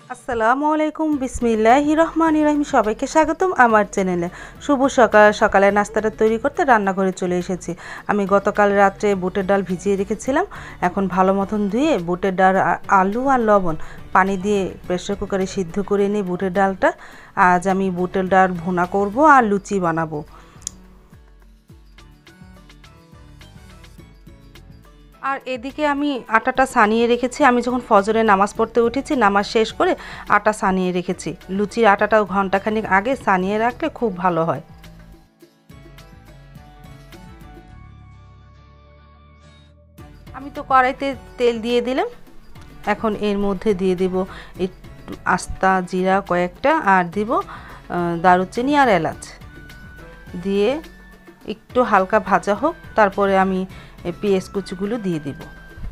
আসসালামু আলাইকুম বিসমিল্লাহির রহমানির রহিম। সবাইকে স্বাগতম আমার চ্যানেলে। শুভ সকাল। সকালে নাস্তাটা তৈরি করতে রান্নাঘরে চলে এসেছি। আমি গতকাল রাত্রে বুটের ডাল ভিজিয়ে রেখেছিলাম। এখন ভালো মতন ধুয়ে বুটের ডাল আলু আর লবণ পানি দিয়ে প্রেসার কুকারে সিদ্ধ করে নিই বুটের ডালটা। আজ আমি বুটের ডাল ভুনা করব আর লুচি বানাবো। আর এদিকে আমি আটাটা সানিয়ে রেখেছি। আমি যখন ফজরে নামাজ পড়তে উঠেছি, নামাজ শেষ করে আটা সানিয়ে রেখেছি। লুচির আটাটাও ঘন্টাখানিক আগে সানিয়ে রাখলে খুব ভালো হয়। আমি তো কড়াইতে তেল দিয়ে দিলাম। এখন এর মধ্যে দিয়ে দেব একটু আস্তা জিরা কয়েকটা, আর দিব দারুচিনি আর এলাচ দিয়ে একটু হালকা ভাজা হোক, তারপরে আমি পেঁয়াজ কুচিগুলো দিয়ে দিব।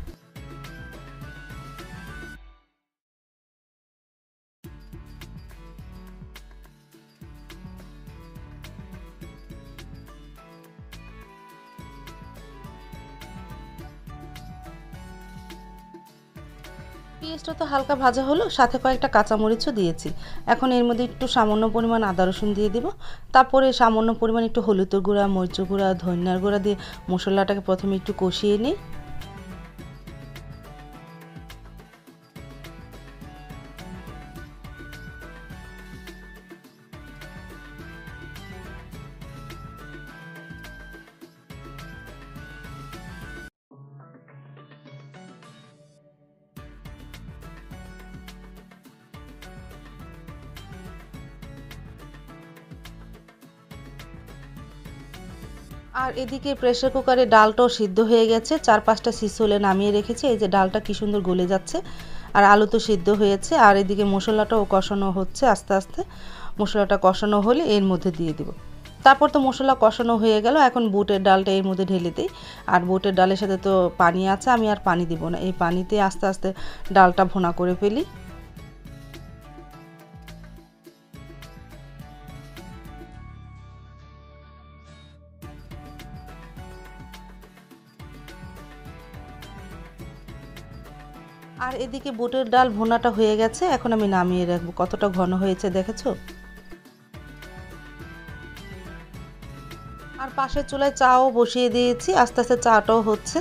পেঁয়াজটা তো হালকা ভাজা হলো, সাথে কয়েকটা কাঁচামরিচও দিয়েছি। এখন এর মধ্যে একটু সামান্য পরিমাণ আদা রসুন দিয়ে দিব। তারপরে সামান্য পরিমাণ একটু হলুদের গুঁড়া, মরিচের গুঁড়া, ধনিয়ার গুঁড়া দিয়ে মশলাটাকে প্রথমে একটু কষিয়ে নিই। আর এদিকে প্রেসার কুকারে ডালটাও সিদ্ধ হয়ে গেছে, 4-5টা সিসলে নামিয়ে রেখেছি। এই যে ডালটা কি সুন্দর গলে যাচ্ছে, আর আলু তো সিদ্ধ হয়েছে। আর এদিকে মশলাটাও কষানো হচ্ছে আস্তে আস্তে। মশলাটা কষানো হলে এর মধ্যে দিয়ে দিব। তারপর তো মশলা কষানো হয়ে গেল। এখন বুটের ডালটা এর মধ্যে ঢেলে দিই। আর বুটের ডালের সাথে তো পানি আছে, আমি আর পানি দিব না। এই পানিতে আস্তে আস্তে ডালটা ভুনা করে ফেলি। আর এদিকে বুটের ডাল ভুনাটা হয়ে গেছে, এখন আমি নামিয়ে রাখবো। কতটা ঘন হয়েছে দেখেছো? আর পাশের চুলায় চাও বসিয়ে দিয়েছি, আস্তে আস্তে চাটাও হচ্ছে।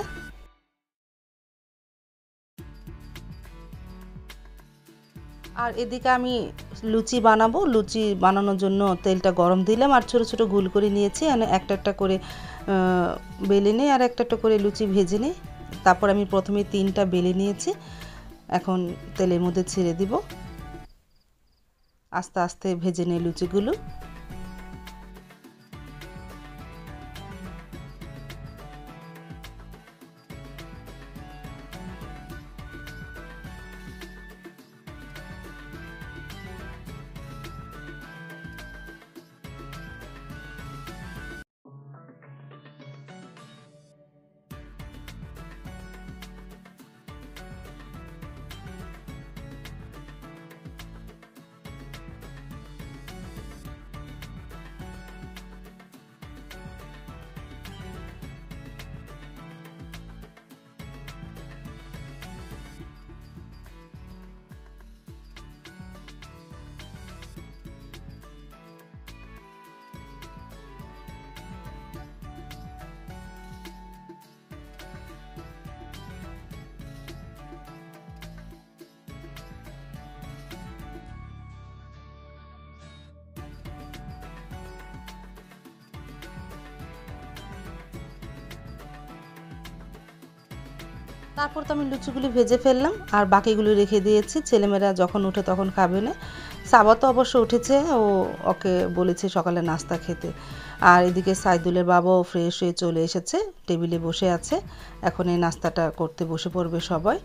আর এদিকে আমি লুচি বানাবো। লুচি বানানোর জন্য তেলটা গরম দিলাম, আর ছোট ছোট গোল করে নিয়েছি। একটা একটা করে বেলে নিই, আর একটা একটা করে লুচি ভেজে নিই। তারপর আমি প্রথমে 3টা বেলে নিয়েছি। এখন তেলের মধ্যে ছেড়ে দিব, আস্তে আস্তে ভেজে নিই লুচিগুলো। তারপর তো আমি লুচিগুলি ভেজে ফেললাম, আর বাকিগুলো রেখে দিয়েছি। ছেলেমেয়েরা যখন উঠে তখন খাবে না। সাবা তো অবশ্য উঠেছে, ও ওকে বলেছে সকালে নাস্তা খেতে। আর এদিকে সাইদুলের বাবাও ফ্রেশ হয়ে চলে এসেছে, টেবিলে বসে আছে। এখন এই নাস্তাটা করতে বসে পড়বে সবাই।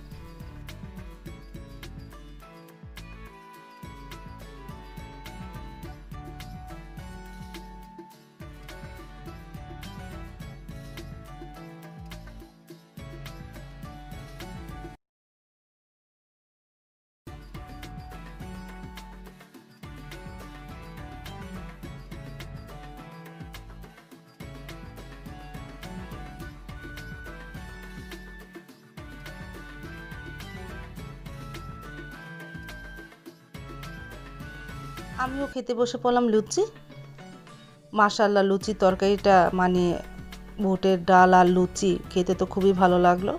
আমিও খেতে বসে পড়লাম লুচি। মাশাআল্লাহ, লুচি তরকারিটা মানে বুটের ডাল আর লুচি খেতে তো খুবই ভালো লাগলো।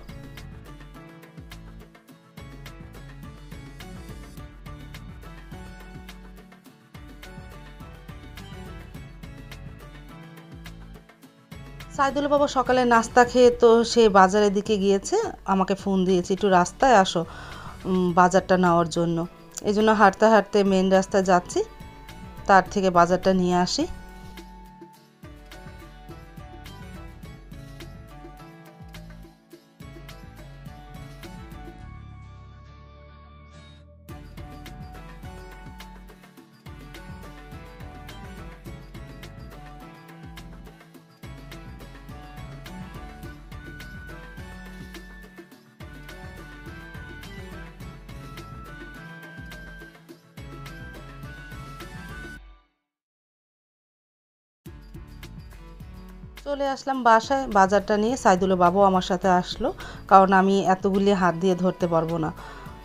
সাইদুল বাবা সকালে নাস্তা খেয়ে তো সে বাজারের দিকে গিয়েছে, আমাকে ফোন দিয়েছে একটু রাস্তায় আসো বাজারটা নেওয়ার জন্য। এই জন্য হাঁটতে হাঁটতে মেন রাস্তায় যাচ্ছি, তার থেকে বাজারটা নিয়ে আসি। চলে আসলাম বাসায়, বাজারটা নিয়ে সাইদুলের বাবাও আমার সাথে আসলো, কারণ আমি এতগুলি হাত দিয়ে ধরতে পারবো না।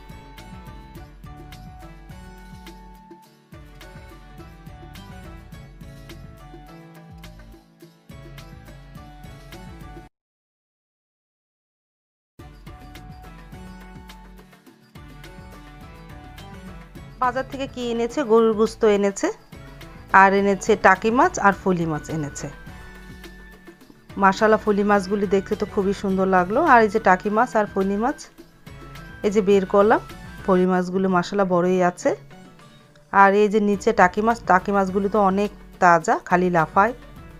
বাজার থেকে কি এনেছে, গরুর গোশত এনেছে, আর এনেছে টাকি মাছ আর ফলি মাছ এনেছে। মাশাআল্লাহ, ফলি মাছগুলি দেখতে তো খুবই সুন্দর লাগলো। আর এই যে টাকি মাছ আর ফলি মাছ এই যে বের করলাম, ফলি মাছগুলো মাশাআল্লাহ বড়ই আছে। আর এই যে নিচে টাকি মাছগুলি তো অনেক তাজা, খালি লাফায়।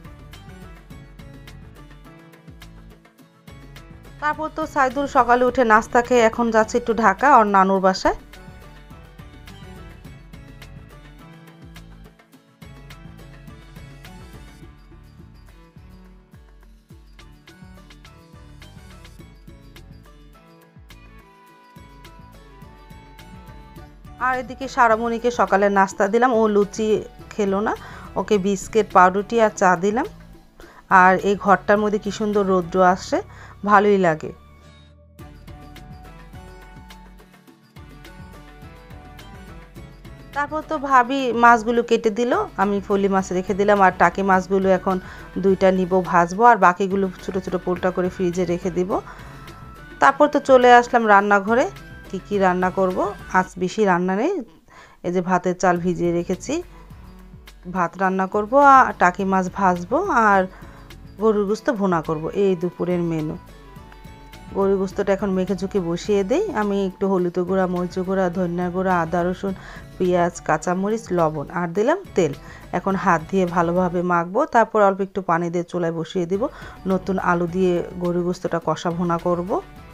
তারপর তো সাইদুল সকালে উঠে নাস্তা খেয়ে এখন যাচ্ছে একটু ঢাকা আর নানুর বাসায়। আর এদিকে সারামণিকে সকালে নাস্তা দিলাম, ও লুচি খেলো না, ওকে বিস্কিট পাউরুটি আর চা দিলাম। আর এই ঘরটার মধ্যে কি সুন্দর রৌদ্র আসছে, ভালোই লাগে। তারপর তো ভাবি মাছগুলো কেটে দিল, আমি ফলি মাছ রেখে দিলাম। আর টাকি মাছগুলো এখন দুইটা নিব, ভাজবো, আর বাকিগুলো ছোট ছোট পোলটা করে ফ্রিজে রেখে দিব। তারপর তো চলে আসলাম রান্নাঘরে, কি রান্না করব। আজ বেশি রান্না নেই, এই যে ভাতের চাল ভিজিয়ে রেখেছি, ভাত রান্না করব, আর টাকি মাছ ভাজবো, আর গরুর গোশত ভুনা করব, এই দুপুরের মেনু। গরুর গোশতটা এখন মেখে ঝুঁকে বসিয়ে দেই। আমি একটু হলুদ গুঁড়া, মরিচ গুঁড়া, ধনিয়া গুঁড়া, আদা রসুন, পেঁয়াজ, কাঁচামরিচ, লবণ আর দিলাম তেল। এখন হাত দিয়ে ভালোভাবে মাখবো, তারপর অল্প একটু পানি দিয়ে চুলায় বসিয়ে দিব। নতুন আলু দিয়ে গরুর গোশতটা কষা ভুনা করব।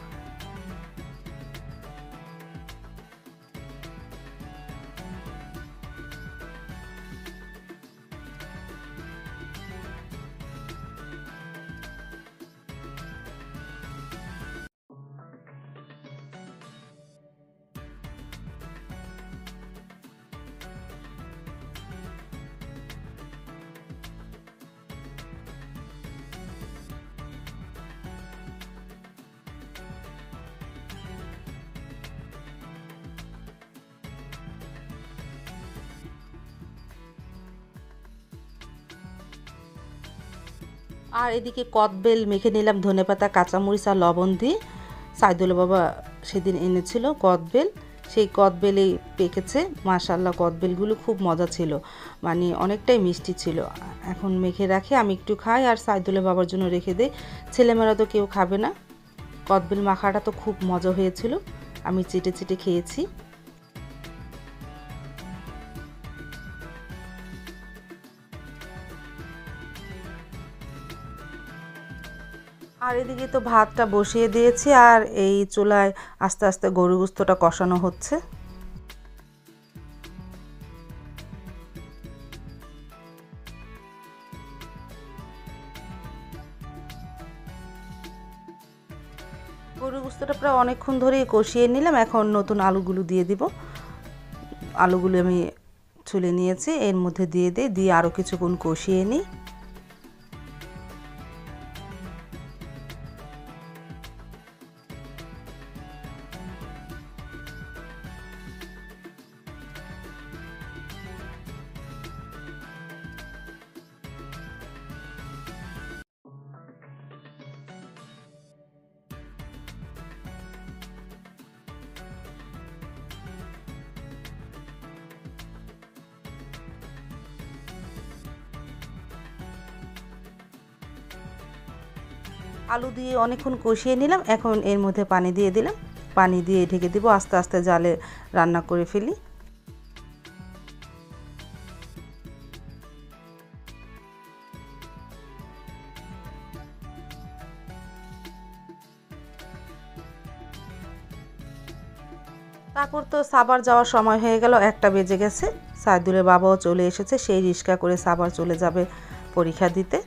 আর এদিকে কদবেল মেখে নিলাম ধনেপাতা, কাঁচামরিচ আর লবণ দিয়ে। সাইদুল বাবা সেদিন এনেছিল কদবেল, সেই কদবেলেই পেকেছে। মাশাআল্লাহ, কদবেলগুলো খুব মজা ছিল, মানে অনেকটাই মিষ্টি ছিল। এখন মেখে রাখি, আমি একটু খাই আর সাইদুলের বাবার জন্য রেখে দেই। ছেলেমেয়েরা তো কেউ খাবে না। কদবেল মাখাটা তো খুব মজা হয়েছিল, আমি চেটে চেটে খেয়েছি। আর এদিকে তো ভাতটা বসিয়ে দিয়েছি, আর এই চুলায় আস্তে আস্তে গরুর গোশতটা কষানো হচ্ছে। গরুর গোশতটা প্রায় অনেকক্ষণ ধরেই কষিয়ে নিলাম, এখন নতুন আলুগুলো দিয়ে দিব। আলুগুলো আমি ছুলে নিয়েছি, এর মধ্যে দিয়ে দিই, দিয়ে আরও কিছুক্ষণ কষিয়ে নিই। আলু দিয়ে অনেকক্ষণ কষিয়ে নিলাম। এখন এর মধ্যে পানি দিয়ে দিলাম, পানি দিয়ে ঢেকে দিব, আস্তে আস্তে জালে রান্না করে ফেলি। তারপর তো সাভার যাওয়ার সময় হয়ে গেল, 1টা বেজে গেছে। সাইদুলের বাবাও চলে এসেছে, সেই রিক্সা করে সাভার চলে যাবে পরীক্ষা দিতে।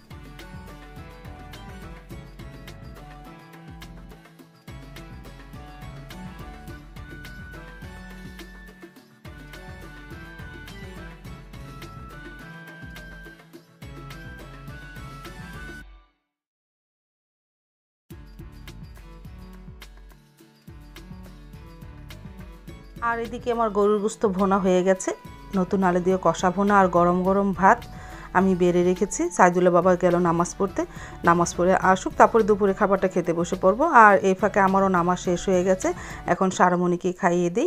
আর এদিকে আমার গরুর গোস্ত ভুনা হয়ে গেছে, নতুন আলু দিয়ে কষা ভুনা আর গরম গরম ভাত আমি বেড়ে রেখেছি। সাইদুলের বাবা গেল নামাজ পড়তে, নামাজ পড়ে আসুক, তারপরে দুপুরে খাবারটা খেতে বসে পড়বো। আর এই ফাঁকে আমারও নামাজ শেষ হয়ে গেছে, এখন সারমণিকে খাইয়ে দিই।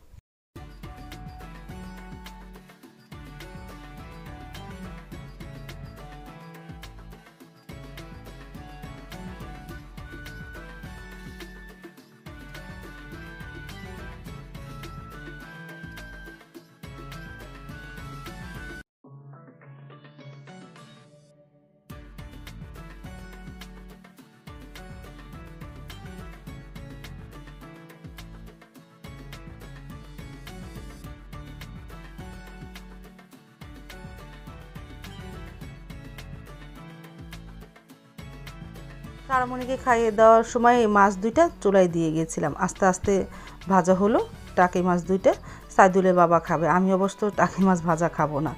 সারমণিকে খাইয়ে দেওয়ার সময় মাছ দুইটা চুলায় দিয়ে গিয়েছিলাম, আস্তে আস্তে ভাজা হলো টাকি মাছ দুইটা। সাইদুলের বাবা খাবে, আমি অবশ্য টাকি মাছ ভাজা খাবো না।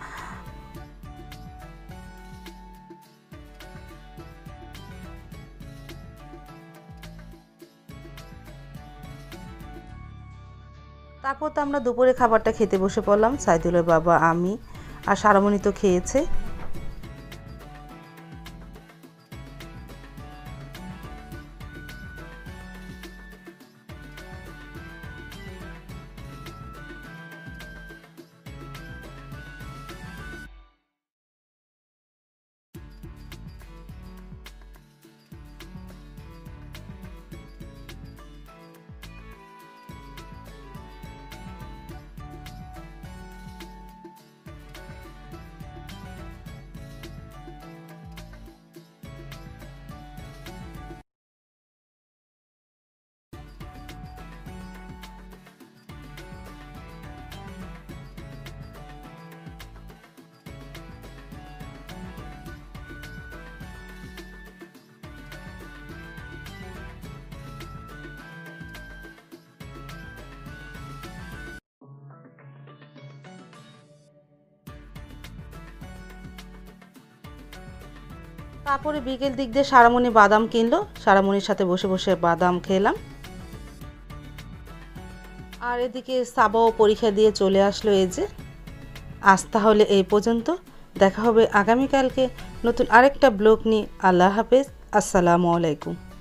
তারপর তো আমরা দুপুরে খাবারটা খেতে বসে পড়লাম, সাইদুলের বাবা, আমি আর সারমণি তো খেয়েছে। তারপরে বিকেল দিক দিয়ে সারামণি বাদাম কিনলো, সারামণির সাথে বসে বসে বাদাম খেলাম। আর এদিকে সাবাও পরীক্ষা দিয়ে চলে আসলো। এই যে, আজ তাহলে এই পর্যন্ত, দেখা হবে আগামীকালকে নতুন আরেকটা ব্লগ নিয়ে। আল্লাহ হাফেজ, আসসালামু আলাইকুম।